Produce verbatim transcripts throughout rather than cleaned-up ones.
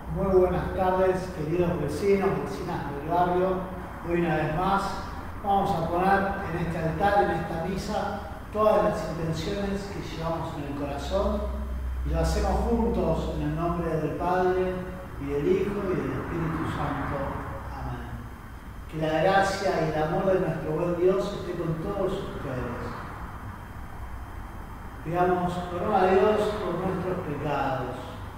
Muy buenas tardes, queridos vecinos, vecinas del barrio. Hoy una vez más vamos a poner en este altar, en esta misa, todas las intenciones que llevamos en el corazón y lo hacemos juntos en el nombre del Padre y del Hijo y del Espíritu Santo. Amén. Que la gracia y el amor de nuestro buen Dios esté con todos ustedes. Pidamos perdón a Dios por nuestros pecados,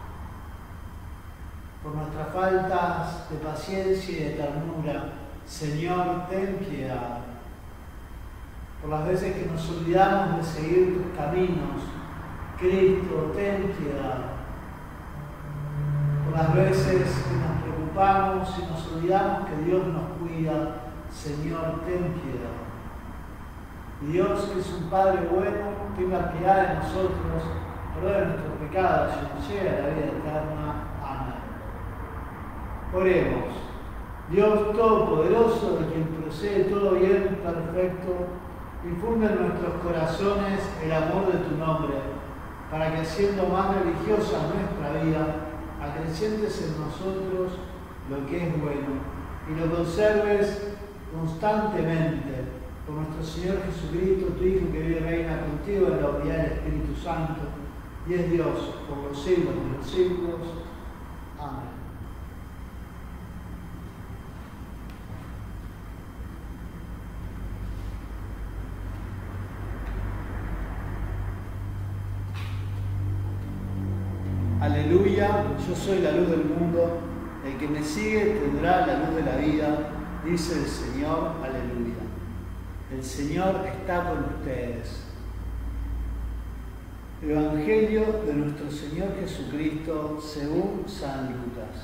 por nuestras faltas de paciencia y de ternura. Señor, ten piedad. Por las veces que nos olvidamos de seguir tus caminos, Cristo, ten piedad. Por las veces que nos preocupamos y nos olvidamos que Dios nos cuida, Señor, ten piedad. Y Dios, que es un Padre bueno, tenga piedad de nosotros, perdone nuestros pecados y nos lleve a la vida eterna. Oremos. Dios Todopoderoso, de quien procede todo bien perfecto, infunde en nuestros corazones el amor de tu nombre, para que siendo más religiosa nuestra vida, acrecientes en nosotros lo que es bueno y lo conserves constantemente por nuestro Señor Jesucristo, tu Hijo, que vive y reina contigo en la unidad del Espíritu Santo, y es Dios por los siglos de los siglos. Amén. Aleluya, yo soy la luz del mundo, el que me sigue tendrá la luz de la vida, dice el Señor, aleluya. El Señor está con ustedes. Evangelio de nuestro Señor Jesucristo según San Lucas.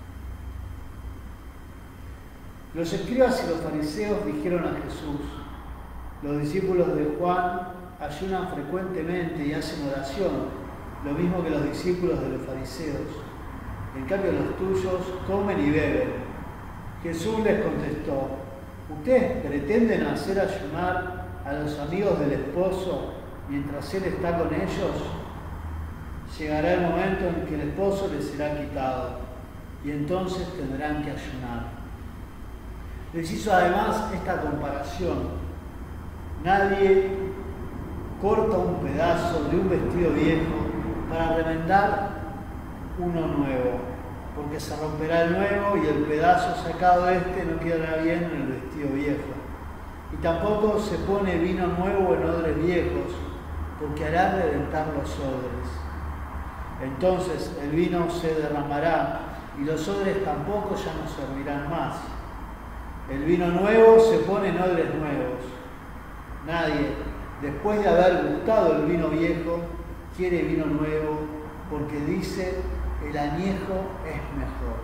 Los escribas y los fariseos dijeron a Jesús: los discípulos de Juan ayunan frecuentemente y hacen oración, lo mismo que los discípulos de los fariseos. En cambio los tuyos comen y beben. Jesús les contestó: ¿ustedes pretenden hacer ayunar a los amigos del esposo mientras él está con ellos? Llegará el momento en que el esposo les será quitado y entonces tendrán que ayunar. Les hizo además esta comparación: nadie corta un pedazo de un vestido viejo para remendar uno nuevo, porque se romperá el nuevo y el pedazo sacado de este no quedará bien en el vestido viejo. Y tampoco se pone vino nuevo en odres viejos, porque hará reventar los odres. Entonces el vino se derramará y los odres tampoco ya no servirán más. El vino nuevo se pone en odres nuevos. Nadie, después de haber gustado el vino viejo, quiere vino nuevo, porque dice: el añejo es mejor.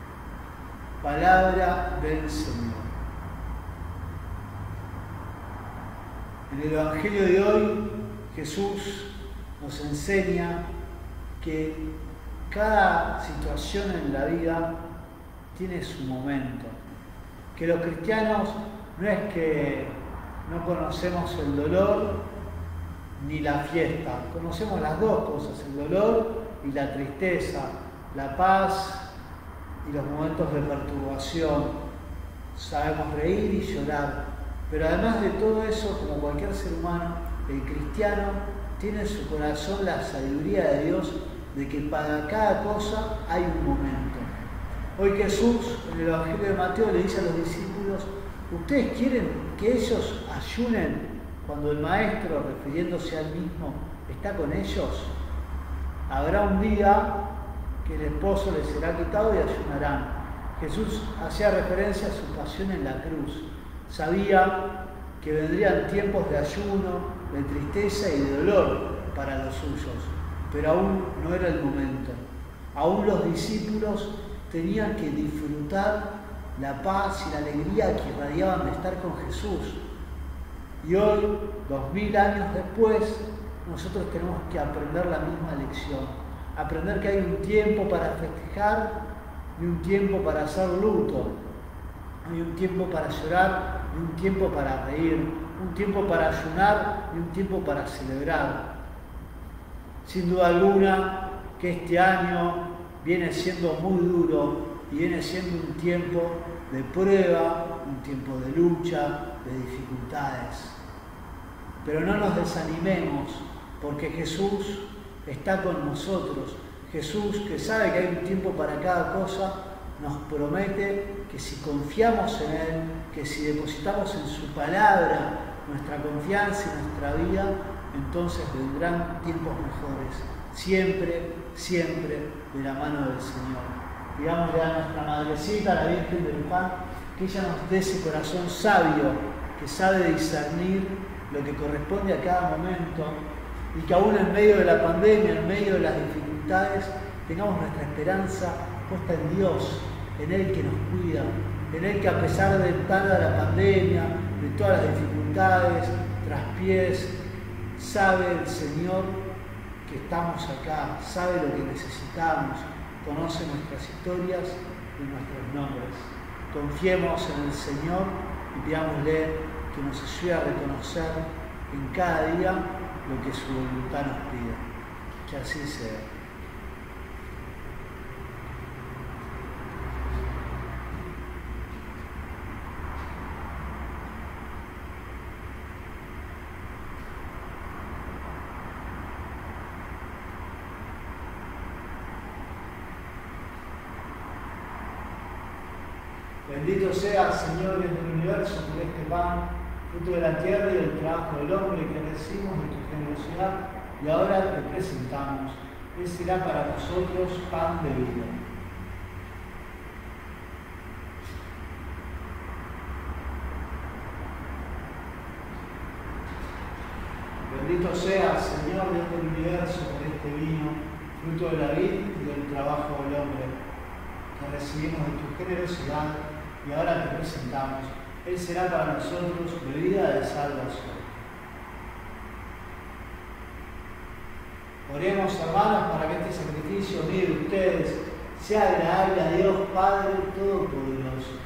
Palabra del Señor. En el Evangelio de hoy, Jesús nos enseña que cada situación en la vida tiene su momento. Que los cristianos no es que no conocemos el dolor ni la fiesta, conocemos las dos cosas, el dolor y la tristeza, la paz y los momentos de perturbación. Sabemos reír y llorar, pero además de todo eso, como cualquier ser humano, el cristiano tiene en su corazón la sabiduría de Dios de que para cada cosa hay un momento. Hoy Jesús, en el Evangelio de Mateo, le dice a los discípulos: ¿ustedes quieren que ellos ayunen cuando el Maestro, refiriéndose al mismo, está con ellos? Habrá un día que el esposo les será quitado y ayunarán. Jesús hacía referencia a su pasión en la cruz. Sabía que vendrían tiempos de ayuno, de tristeza y de dolor para los suyos, pero aún no era el momento. Aún los discípulos tenían que disfrutar la paz y la alegría que irradiaban de estar con Jesús. Y hoy, dos mil años después, nosotros tenemos que aprender la misma lección. Aprender que hay un tiempo para festejar y un tiempo para hacer luto. Hay un tiempo para llorar y un tiempo para reír. Un tiempo para ayunar y un tiempo para celebrar. Sin duda alguna que este año viene siendo muy duro y viene siendo un tiempo de prueba, un tiempo de lucha, de dificultades. Pero no nos desanimemos, porque Jesús está con nosotros. Jesús, que sabe que hay un tiempo para cada cosa, nos promete que si confiamos en Él, que si depositamos en su palabra nuestra confianza y nuestra vida, entonces vendrán tiempos mejores. Siempre, siempre de la mano del Señor. Digámosle a nuestra madrecita, la Virgen del Pan, que ella nos dé ese corazón sabio, que sabe discernir lo que corresponde a cada momento, y que aún en medio de la pandemia, en medio de las dificultades, tengamos nuestra esperanza puesta en Dios, en Él que nos cuida, en Él que a pesar de toda la pandemia, de todas las dificultades, traspiés, sabe el Señor que estamos acá, sabe lo que necesitamos, conoce nuestras historias y nuestros nombres. Confiemos en el Señor y pidámosle que nos ayude a reconocer en cada día lo que su voluntad nos pide. Que así sea. Bendito sea, Señor, en el universo por este pan, fruto de la tierra y del trabajo del hombre que recibimos de tu generosidad y ahora te presentamos. Él será para nosotros pan de vida. Bendito sea, Señor, Dios del universo por este vino, fruto de la vid y del trabajo del hombre que recibimos de tu generosidad y ahora te presentamos. Él será para nosotros bebida de salvación. Oremos, hermanos, para que este sacrificio mío de ustedes sea agradable a Dios Padre Todopoderoso.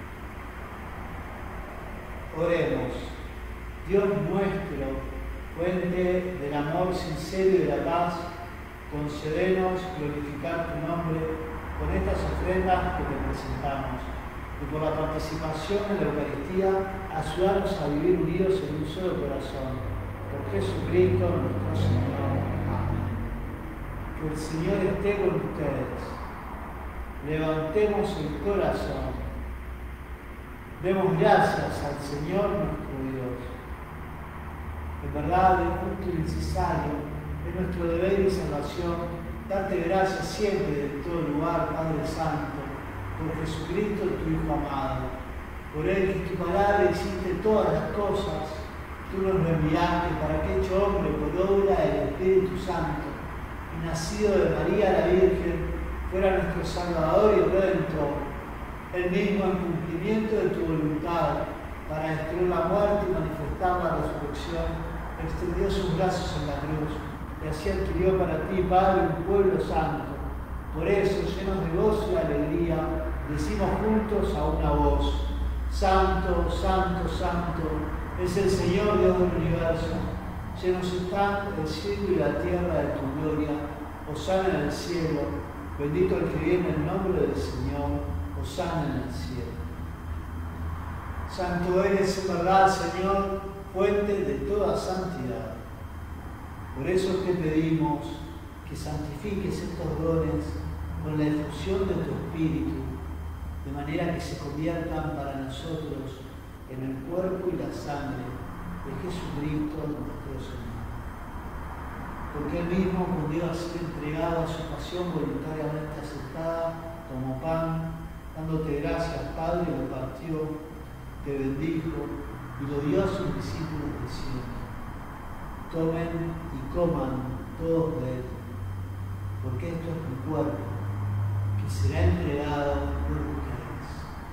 Oremos. Dios nuestro, fuente del amor sincero y de la paz, concédenos glorificar tu nombre con estas ofrendas que te presentamos. Y por la participación en la Eucaristía, ayudarnos a vivir unidos en un solo corazón. Por Jesucristo nuestro Señor. Amén. Que el Señor esté con ustedes. Levantemos el corazón. Demos gracias al Señor nuestro Dios. En verdad, es justo y necesario, es nuestro deber y salvación, darte gracias siempre en todo lugar, Padre Santo, por Jesucristo, tu Hijo amado. Por Él, que tu palabra hiciste todas las cosas, tú nos lo enviaste para que hecho hombre por obra del Espíritu Santo y nacido de María la Virgen, fuera nuestro Salvador y Redentor. Él mismo, en cumplimiento de tu voluntad, para destruir la muerte y manifestar la resurrección, extendió sus brazos en la cruz y así adquirió para ti, Padre, un pueblo santo. Por eso, llenos de gozo y alegría, decimos juntos a una voz: Santo, Santo, Santo, es el Señor Dios del universo. Llenos están el cielo y la tierra de tu gloria. Hosana en el cielo. Bendito el que viene en nombre del Señor. Hosana en el cielo. Santo eres en verdad, Señor, fuente de toda santidad. Por eso te pedimos que santifiques estos dones con la efusión de tu Espíritu, de manera que se conviertan para nosotros en el cuerpo y la sangre de Jesucristo nuestro Señor. Porque Él mismo, cuando iba a ser entregado a su pasión voluntariamente aceptada, tomó pan, dándote gracias, Padre, lo partió, te bendijo y lo dio a sus discípulos diciendo: tomen y coman todos de él, porque esto es mi cuerpo, que será entregado por ustedes.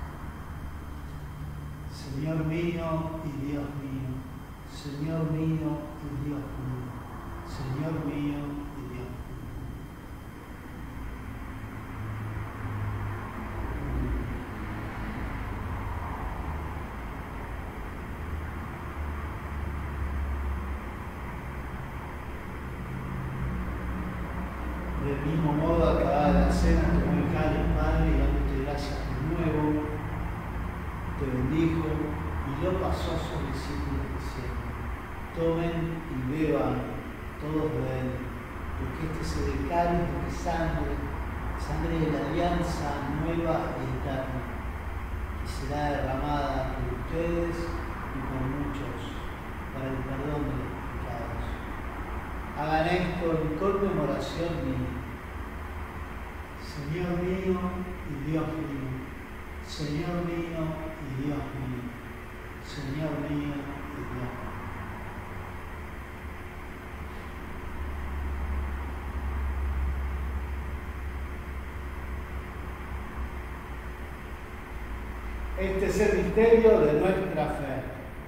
Señor mío y Dios mío, Señor mío y Dios mío, Señor mío y Dios mío. Del mismo modo, acabada la la cena, tomó el cáliz, Padre, y dándote gracias de nuevo, te bendijo y lo pasó a sus discípulos diciendo: tomen y beban todos de él, porque este es el cáliz de mi sangre, sangre de la alianza nueva y eterna, que será derramada por ustedes y por muchos para el perdón de los pecados. Hagan esto en conmemoración mía. Señor mío y Dios mío, Señor mío y Dios mío, Señor mío y Dios mío. Este es el misterio de nuestra fe.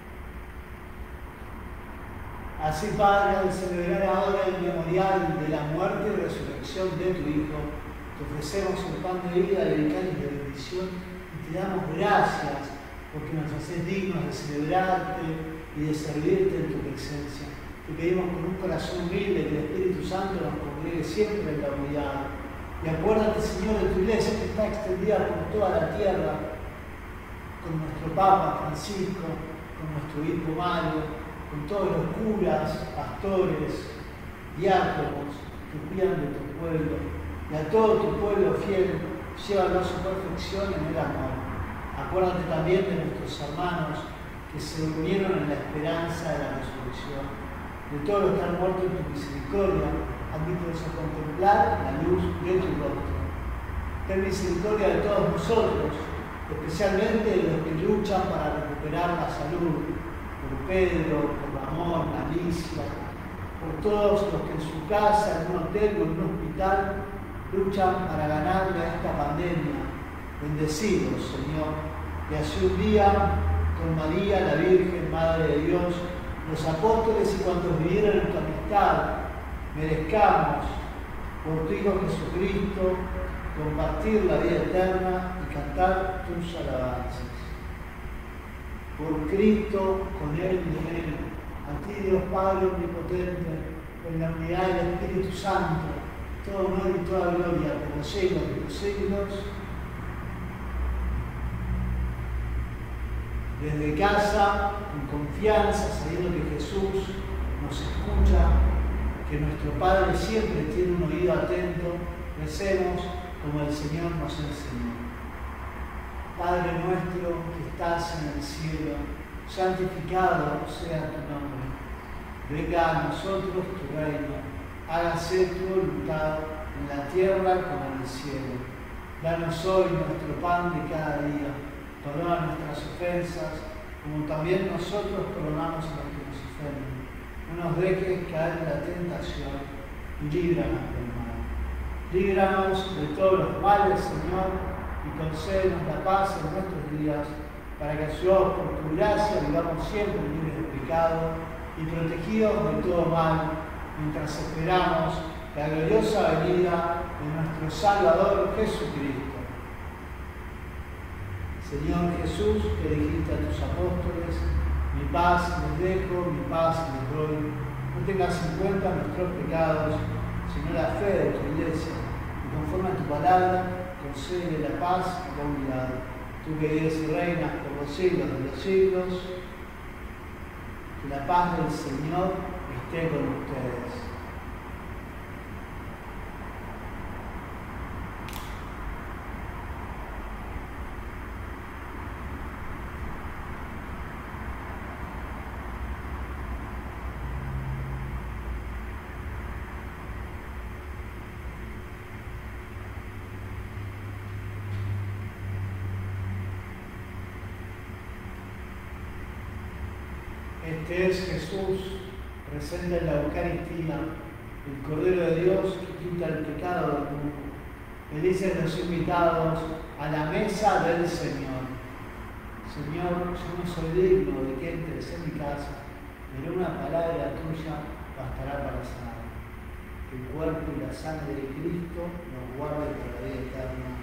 Así, Padre, al celebrar ahora el memorial de la muerte y resurrección de tu Hijo, te ofrecemos el pan de vida y el cáliz de bendición y te damos gracias porque nos haces dignos de celebrarte y de servirte en tu presencia. Te pedimos con un corazón humilde que el Espíritu Santo nos congregue siempre en la unidad. Y acuérdate, Señor, de tu iglesia que está extendida por toda la tierra, con nuestro Papa Francisco, con nuestro obispo Mario, con todos los curas, pastores, diáconos que cuidan de tu pueblo, y a todo tu pueblo fiel, llévalo a su perfección en el amor. Acuérdate también de nuestros hermanos que se durmieron en la esperanza de la resurrección, de todos los que han muerto en tu misericordia, admítelos a contemplar la luz de tu rostro. Ten misericordia de todos nosotros, especialmente de los que luchan para recuperar la salud, por Pedro, por Ramón, Alicia, por todos los que en su casa, en un hotel o en un hospital luchan para ganarle a esta pandemia. Bendecidos, Señor, y así un día con María, la Virgen, Madre de Dios, los apóstoles y cuantos vivieron en tu amistad, merezcamos por tu Hijo Jesucristo compartir la vida eterna y cantar tus alabanzas. Por Cristo, con Él y en Él, a ti, Dios Padre Omnipotente, en la unidad del Espíritu Santo, todo honor y toda gloria por los siglos de los siglos. Desde casa, con confianza, sabiendo que Jesús nos escucha, que nuestro Padre siempre tiene un oído atento, recemos como el Señor nos enseñó. Padre nuestro que estás en el cielo, santificado sea tu nombre. Venga a nosotros tu reino, hágase tu voluntad en la tierra como en el cielo. Danos hoy nuestro pan de cada día. Perdona nuestras ofensas, como también nosotros perdonamos a los que nos ofenden. No nos dejes caer en la tentación y líbranos del mal. Líbranos de todos los males, Señor, y concédenos la paz en nuestros días, para que, ayudados por tu gracia, vivamos siempre libres de pecado y protegidos de todo mal, mientras esperamos la gloriosa venida de nuestro Salvador Jesucristo. Señor Jesús, que dijiste a tus apóstoles: mi paz les dejo, mi paz les doy. No tengas en cuenta nuestros pecados, sino la fe de tu iglesia, y conforme a tu palabra, concede la paz y la unidad. Tú que vives y reinas por los siglos de los siglos, que la paz del Señor esté con ustedes. Este es Jesús, presente en la Eucaristía, el Cordero de Dios que quita el pecado del mundo. Felices los invitados a la mesa del Señor. Señor, yo no soy digno de que entres en mi casa, pero una palabra tuya bastará para sanar. Que el cuerpo y la sangre de Cristo nos guarde para la vida eterna.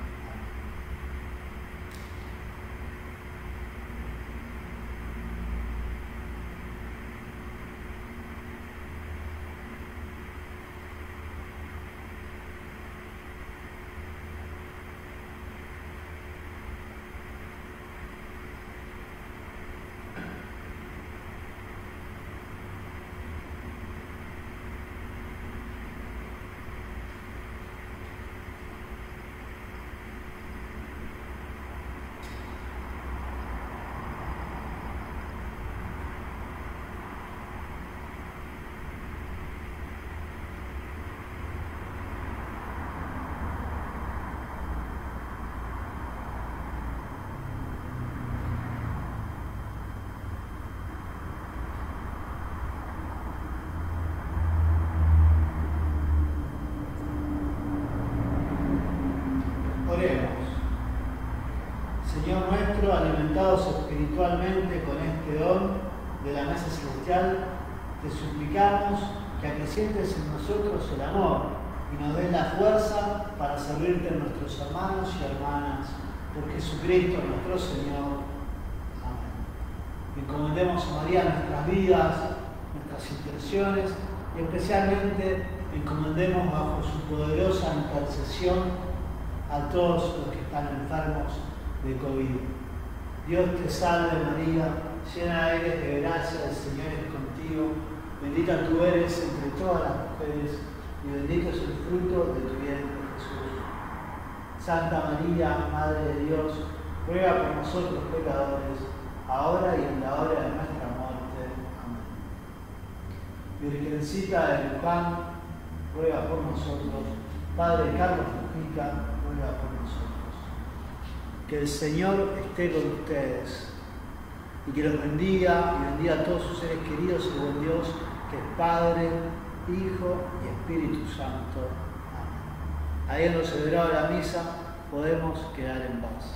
nosotros, alimentados espiritualmente con este don de la mesa celestial, te suplicamos que acrecientes en nosotros el amor y nos des la fuerza para servirte a nuestros hermanos y hermanas, por Jesucristo nuestro Señor. Amén. Encomendemos a María nuestras vidas, nuestras intenciones, y especialmente encomendemos bajo su poderosa intercesión a todos los que están enfermos de COVID. Dios te salve María, llena eres de gracia, el Señor es contigo, bendita tú eres entre todas las mujeres y bendito es el fruto de tu vientre Jesús. Santa María, Madre de Dios, ruega por nosotros pecadores, ahora y en la hora de nuestra muerte. Amén. Virgencita de Luján, ruega por nosotros. Padre Carlos Mujica, ruega por nosotros. Que el Señor esté con ustedes y que los bendiga y bendiga a todos sus seres queridos, el buen Dios, que es Padre, Hijo y Espíritu Santo. Amén. Habiendo celebrado la misa, podemos quedar en paz.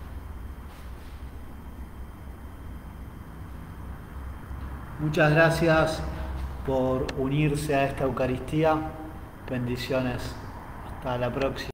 Muchas gracias por unirse a esta Eucaristía. Bendiciones. Hasta la próxima.